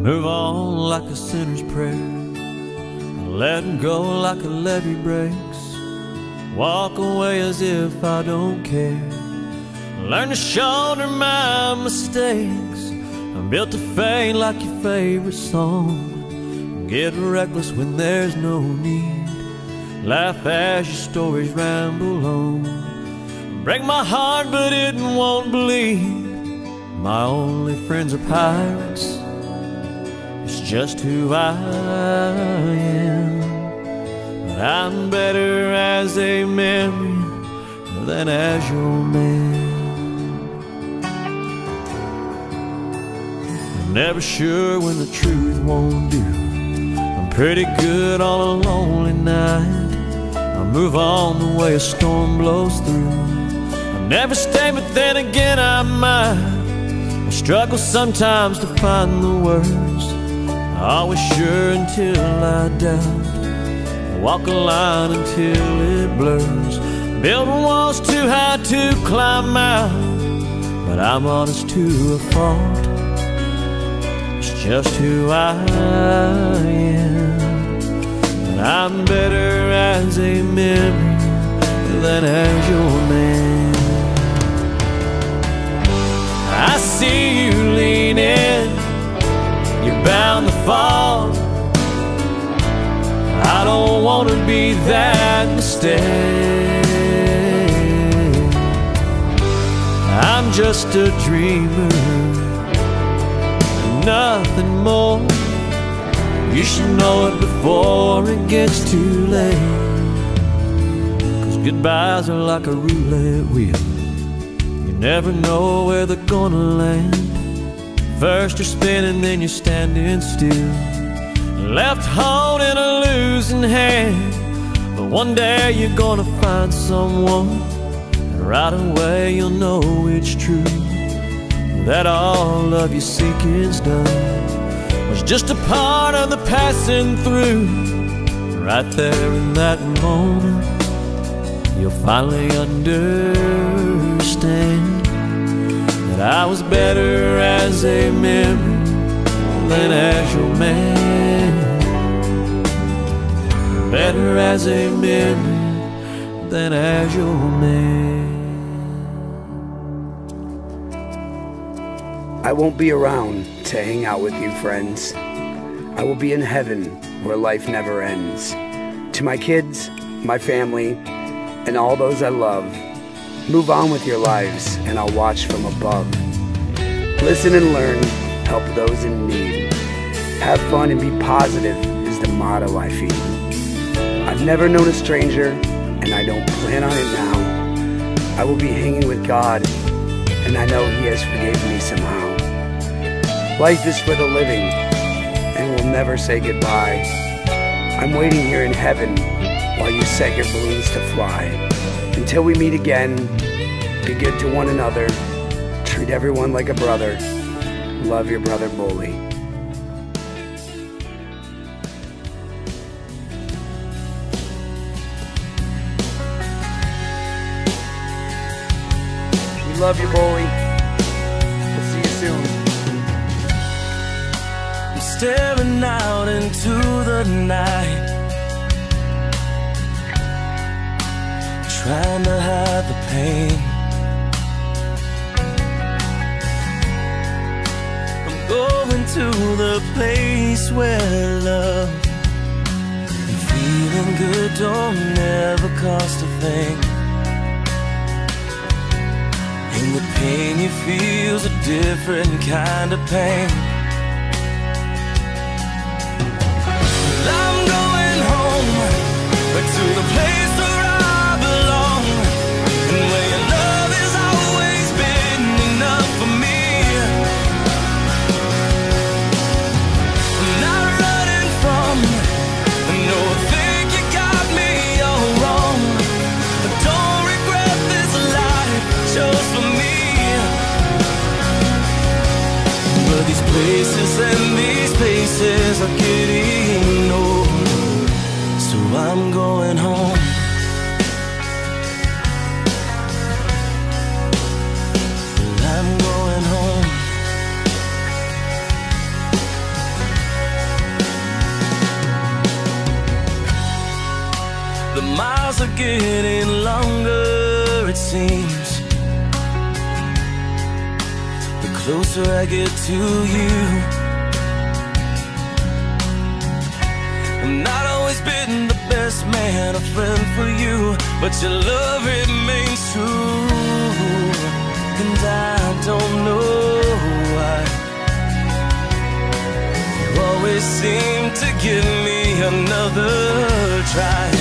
move on like a sinner's prayer. I let go like a levee breaks, walk away as if I don't care. Learn to shoulder my mistakes. I'm built to fade like your favorite song. Get reckless when there's no need. Laugh as your stories ramble on. Break my heart but it won't bleed. My only friends are pirates. It's just who I am. But I'm better as a memory than as your man. I'm never sure when the truth won't do. I'm pretty good on a lonely night. I move on the way a storm blows through. I never stay, but then again I might. I struggle sometimes to find the words. Always sure until I doubt. I walk a line until it blurs. Build walls too high to climb out, but I'm honest to a fault. It's just who I am. And I'm better as a memory than as your man. I see you leaning, you're bound to fall. I don't want to be that mistake. I'm just a dreamer, nothing more. You should know it before it gets too late. 'Cause goodbyes are like a roulette wheel. You never know where they're gonna land. First you're spinning, then you're standing still, left holding a losing hand. But one day you're gonna find someone, and right away you'll know it's true, that all of your seeking's done was just a part of the passing through. Right there in that moment, you'll finally understand that I was better as a memory than as your man. Better as a memory than as your man. I won't be around to hang out with you, friends. I will be in heaven where life never ends. To my kids, my family, and all those I love, move on with your lives and I'll watch from above. Listen and learn, help those in need. Have fun and be positive is the motto I feed. I've never known a stranger and I don't plan on it now. I will be hanging with God and I know He has forgiven me somehow. Life is for the living and we'll never say goodbye. I'm waiting here in heaven while you set your balloons to fly. Until we meet again, be good to one another, treat everyone like a brother, love your brother Bully. We love you, Bully. We'll see you soon. I'm staring out into the night, trying to hide the pain. I'm going to the place where love and feeling good don't ever cost a thing. And the pain you feel's a different kind of pain. Well, I'm going home, but to the place where I belong, and where your love has always been enough for me. I'm not running from, no, I think you got me all wrong. I don't regret this life chose for me. But these places The miles are getting longer, it seems. The closer I get to you. I've not always been the best man, a friend for you, but your love remains true. And I don't know why you always seem to give me another try.